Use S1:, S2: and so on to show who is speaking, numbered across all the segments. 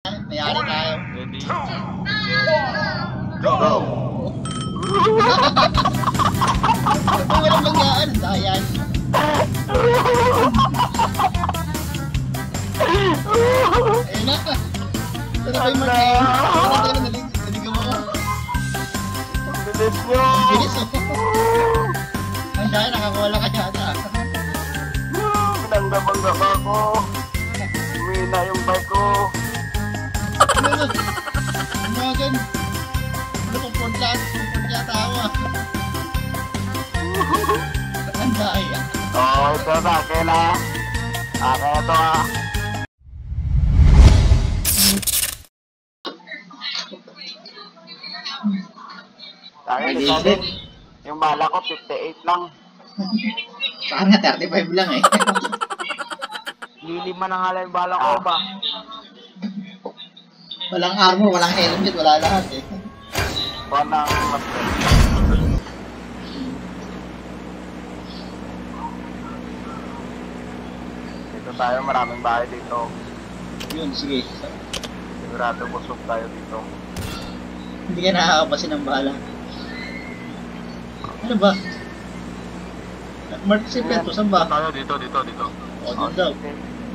S1: Mayari tayo.
S2: Ready, set, go!
S1: Ito walang mangyaan. Dayan. Ayun na. Ito na kayo mag-aim. Naligaw ako.
S2: Bilis nyo!
S1: Bilis oh. Ang dahil nakakuha ka yata.
S2: Pinanggabang-gaba ko. Umina yung bike ko.
S1: Umagan. Ano kung pundlat? Pundlat ako ah. Ang dahil ah.
S2: Oo, ito sa akin ah. Akin ito ah. Akin ito din. Yung bala ko 58 lang.
S1: Saan nga 35 lang eh.
S2: Lilima na nga lang yung bala ko ba?
S1: Walang armor, walang helmet, wala lahat eh.
S2: Wanang master. Dito tayo, maraming bahay dito.
S1: Yun, sige.
S2: Sigurado busog tayo dito.
S1: Hindi ka nakakapasin ng bala. Ano ba? Mark si Peto, saan ba?
S2: Tayo dito.
S1: O, doon daw.
S2: Okay.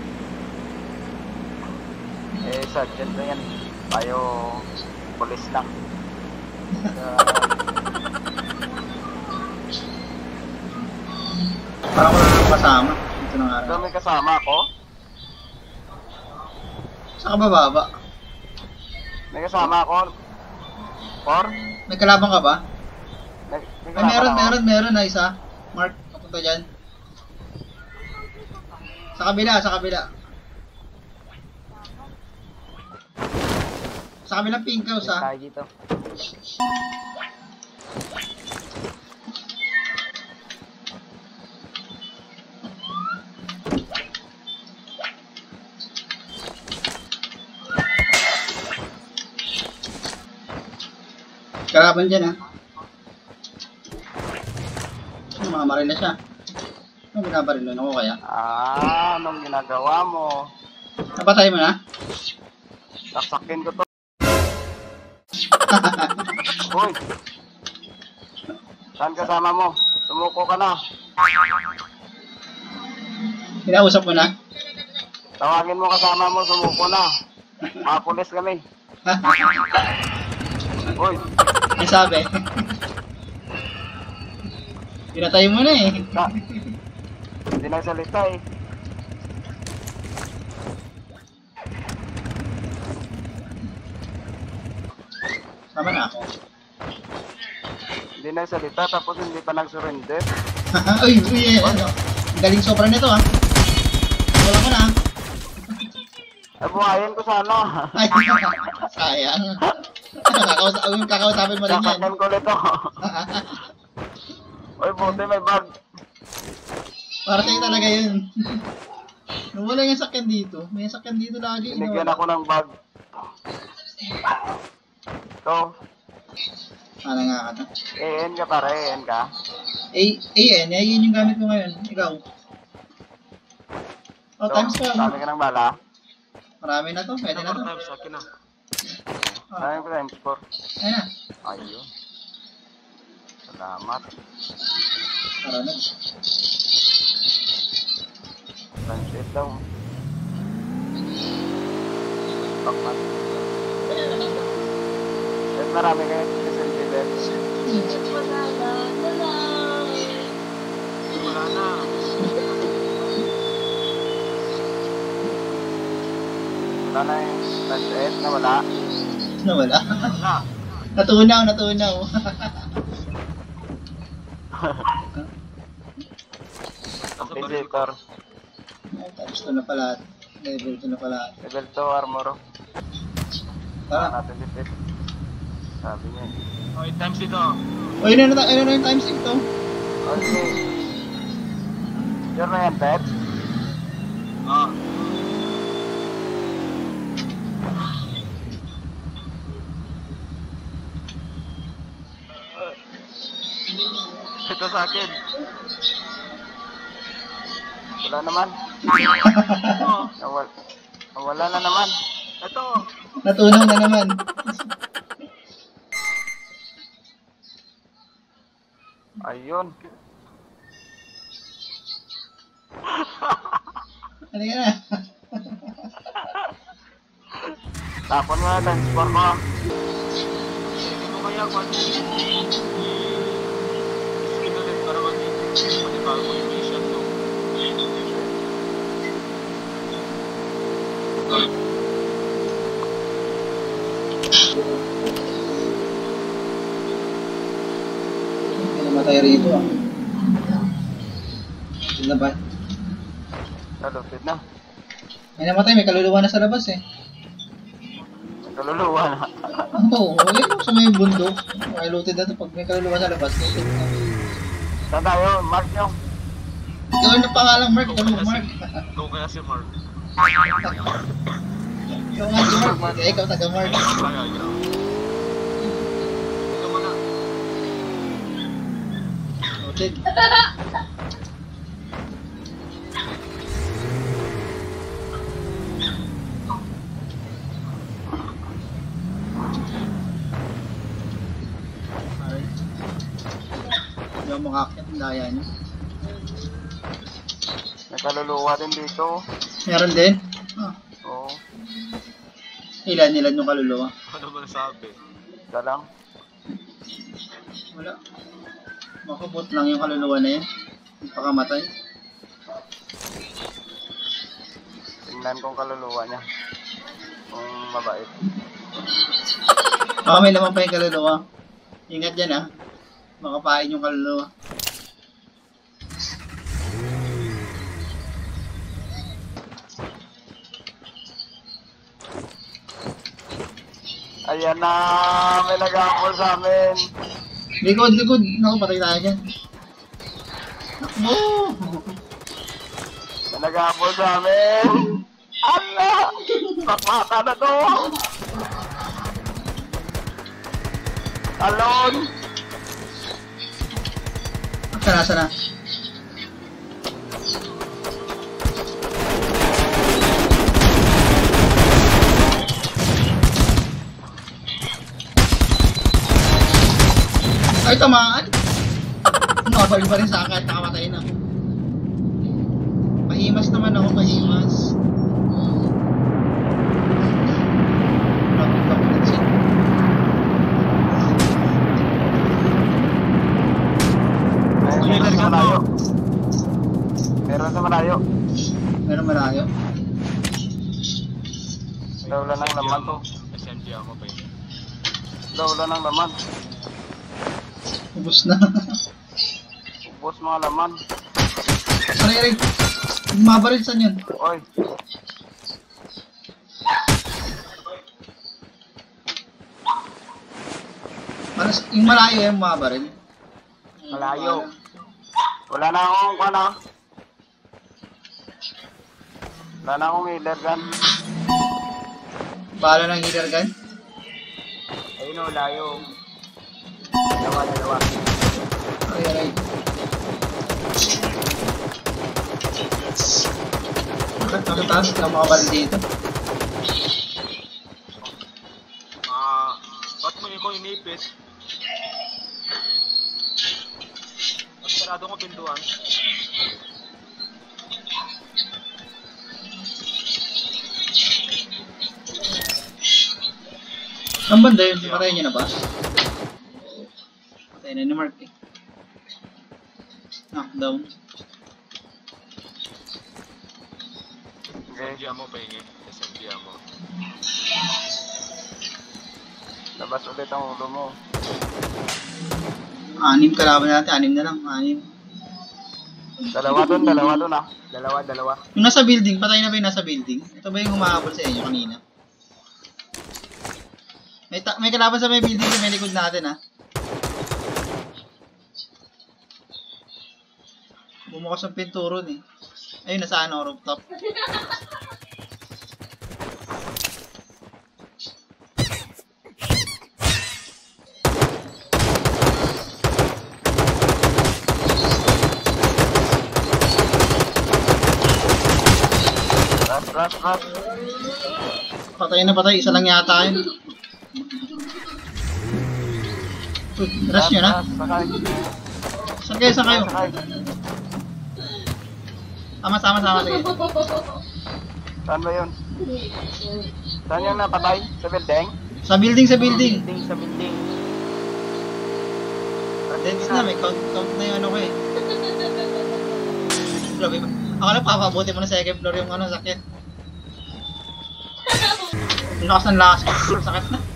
S2: Eh, sergeant na yan. Tayo, polis lang.
S1: Parang wala nang kasama. Ito na nga
S2: Ito
S1: lang.
S2: may kasama ako.
S1: Saan ka bababa?
S2: May kasama ako. Por?
S1: May kalaban ka ba?
S2: May
S1: Ay, meron na isa. Mark, papunta dyan. Sa kabila. Sa kabilang pink house ha.
S2: Tayo dito.
S1: Kalaban dyan ha. Mga marila siya. Ano binabarilo ako kaya?
S2: Anong ginagawa mo?
S1: Napatay mo na?
S2: Saksakin ko to. Uy! Saan kasama mo? Sumuko ka na.
S1: Kinausap mo na?
S2: Tawagin mo kasama mo, sumuko na. Mga pulis kami. Uy!
S1: Ang sabi. Pinatay mo na eh.
S2: Hindi nagsalita eh.
S1: Sama na ako.
S2: Hindi nagsalita tapos hindi pa nag-surrender.
S1: Uy, ano? Ang galing sobra nito ah. Wala mo na.
S2: Ay, buhayin ko sana.
S1: Ay, sayang. Kakausapin mo rin yan.
S2: Sakakan ko nito. Uy, buti may bag.
S1: Para sa'yo talaga yun. Wala yung sakyan dito. May sakyan dito lagi.
S2: Binigyan ako ng bag. Ito.
S1: Ano nga ka na?
S2: EN ka pare, EN ka.
S1: AN, yun yung gamit ko ngayon. Ikaw. Oh, times ko.
S2: Dami ka ng bala.
S1: Marami na to. Pwede na to.
S2: Times, akin na.
S1: Oh,
S2: Dami ko times 4.
S1: ayun na.
S2: Ayun. Salamat.
S1: Tara na.
S2: Times 8 daw. Pakman. At marami kayo SMG bets. Wala na. Wala na yung times 8 na wala.
S1: Nawala.
S2: Wala.
S1: Natunaw.
S2: Compensator.
S1: Ay, times 2 na pala. Level 2 na pala.
S2: Level 2 armor.
S1: Tara.
S2: Natin defeat. Sabi niya. Okay, times ito.
S1: O, yun na yung times 6 to.
S2: Okay. Sure na yan, Pet? Oo. Ito sa akin. Wala naman. Nawala na naman. Ito.
S1: Natunaw na naman.
S2: Ayun.
S1: Ano ka na?
S2: Tapon mo na, transport mo.
S3: Hindi mo kaya kung ano yung skin ulit para mag-bago yung mission to.
S1: May namatay rito ah. Sila ba?
S2: Kalupit na.
S1: May namatay, may kaluluwa na sa labas eh.
S2: Kaluluwa na.
S1: Oo, okay sa may bundok. Okay, looted na to. Pag may kaluluwa sa labas, looted na.
S2: Saan tayo? Mark nyo.
S1: Ikaw na pangalang Mark, ikaw na Mark.
S3: Go kaya si Mark.
S1: Ikaw nga si Mark, kaya ikaw taga Mark.
S3: Kaya niya. Ito mo na.
S1: Looted. Alright. Hindi ako makakit, ang daya niyo.
S2: May kaluluwa din dito.
S1: Meron din? Ah,
S2: Oo.
S1: ilan yung kaluluwa?
S3: Ano man sabi?
S2: Isa lang.
S1: Wala. Makabot lang yung kaluluwa na yan. Hindi pa kamatay.
S2: Tingnan kong kaluluwa niya. Kung mabait.
S1: Baka may laman pa yung kaluluwa. Ingat dyan ah. Makapain yung kaluluwa.
S2: Ayan na. May nag-aapol sa amin.
S1: Likod! Naku, patay tayo dyan. Nakmo!
S2: May nag-aapol sa amin. Ala! Pakmaka na to. Talon.
S1: Sana. Ay, tamaan! Nakabal pa rin sa akin, nakamatay na ako. Mahimas naman ako, mahimas.
S2: Meron sa malayo. Meron sa malayo.
S1: Meron malayo.
S2: Dawla ng laman to.
S3: SMG ako pa yun.
S2: Dawla ng laman.
S1: Ubus na.
S2: Ubos mga laman.
S1: Aray. Mabaril saan yun?
S2: Oy.
S1: Yung malayo yung mabaril.
S2: Malayo. Wala na akong ano. Wala na akong healer gun.
S1: Bala ng healer gun.
S2: Ayun o, layo. Dalawa.
S1: Aray. Nakataas ka makabaril dito.
S3: Ba't mo ko inipit? At sarado ko pintuan.
S1: Ang banda yun, patay niya na ba? Patay na ni Mark eh. Knockdown.
S2: Okay.
S3: SMG mo pa yun eh. SMG mo.
S2: Labas ulit ang ulo mo.
S1: 6 kalaban natin, 6 na lang, 6.
S2: Dalawa dun ah. Dalawa.
S1: Yung nasa building, patay na ba yung nasa building? Ito ba yung humahabol sa inyo kanina? May kalaban sa may building sa may likod natin ah. Bumukas ang pinto ron eh. Ayun, nasa ano, rooftop.
S2: Ras.
S1: Patay na patay. Isa lang yata yun. Uy, rush nyo na.
S2: Sakay.
S1: Saan kayo? Saan kayo?
S2: Sakay.
S1: Sama. Sige.
S2: Saan ba yun? Saan yung napatay? Sa building?
S1: Sa building.
S2: Building sa building.
S1: Deads na. May count na yung ano ko eh. Grabe ba? Ako lang papabuti mo na second floor yung ano, sakit. Yung lakas ng lakas ko. Sakit na.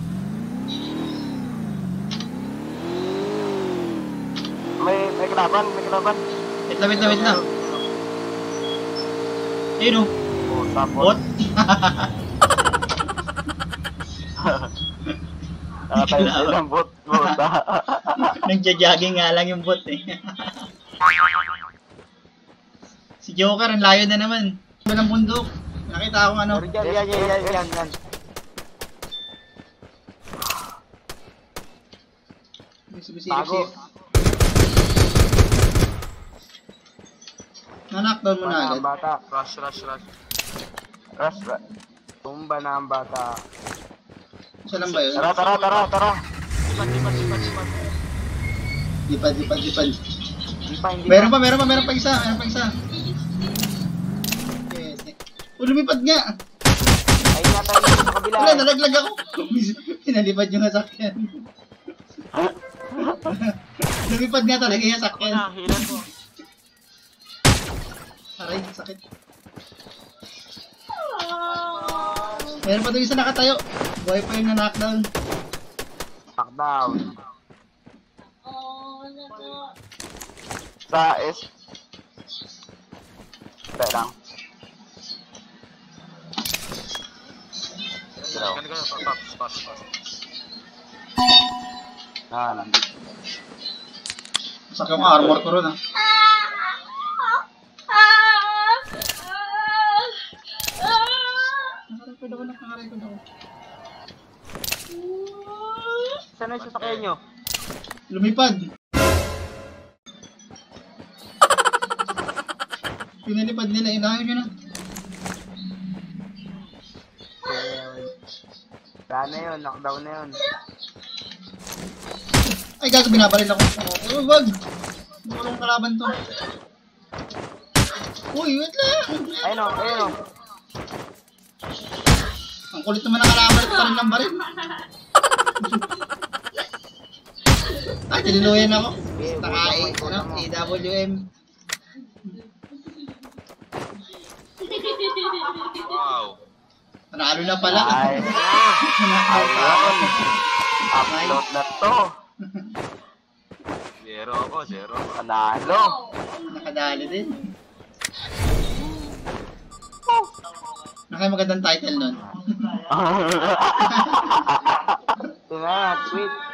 S2: May kalaban.
S1: Wait lang. Ayun o.
S2: Oh, tapos.
S1: Bot.
S2: Nakatayo silang bot.
S1: Nagja-jogging nga lang yung bot eh. Si Joker, ang layo na naman. Walang bundok. Nakita akong ano.
S2: Yan. Bago.
S1: Na-knockdown mo na agad.
S2: Bata.
S3: Rush.
S2: Rush. Tumba na ang bata.
S1: Isa lang ba yun?
S2: Tara.
S1: Lipad.
S2: Hindi
S1: Meron pa isa. Yes. Lumipad nga.
S2: Ay nga tayo sa kabila.
S1: Wala, nalaglag ako. Pinalipad yung sasakyan. Lumipad nga talaga yung sasakyan.
S3: Hilan mo.
S1: Aray, sakit. Meron pa doon isa nakatayo. Buhay pa yung na-knockdown.
S2: Knockdown. Sa S. Terang.
S3: Pass.
S1: Masak yung armor ko ron ah. Nakarecord ako.
S2: Saan yung sasakyan nyo?
S1: Lumipad. Pinalipad nila, inayo nyo na.
S2: Knockdown na yun.
S1: Ay, gago, binabaril ako. Oh, wag! Walang kalaban to. Uy, wait lang!
S2: Ayun o.
S1: Ang kulit naman ng kalaban at parang ng baril. Ay, tiniluyan ako. Takai, ano, AWM.
S3: Wow.
S1: Panalo na pala.
S2: Ay. Ayun. Upload na to.
S3: Zero.
S2: Panalo.
S1: Nakadali din. Nakay magandang title nun.
S2: Ito na, tweet.